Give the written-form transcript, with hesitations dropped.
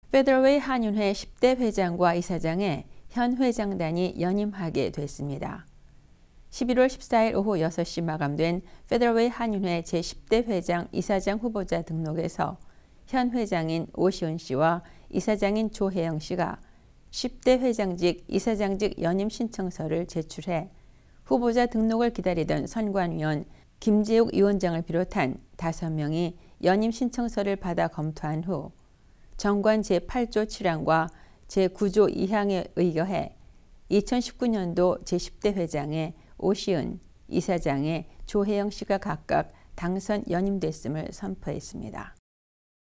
페더웨이 한윤회 10대 회장과 이사장의 현 회장단이 연임하게 됐습니다. 11월 14일 오후 6시 마감된 페더웨이 한윤회 제10대 회장 이사장 후보자 등록에서 현 회장인 오시은 씨와 이사장인 조혜영 씨가 10대 회장직, 이사장직 연임 신청서를 제출해 후보자 등록을 기다리던 선관위원 김재욱 위원장을 비롯한 5명이 연임 신청서를 받아 검토한 후 정관 제8조 7항과 제9조 2항에 의거해 2019년도 제10대 회장의 오시은, 이사장의 조혜영 씨가 각각 당선 연임됐음을 선포했습니다.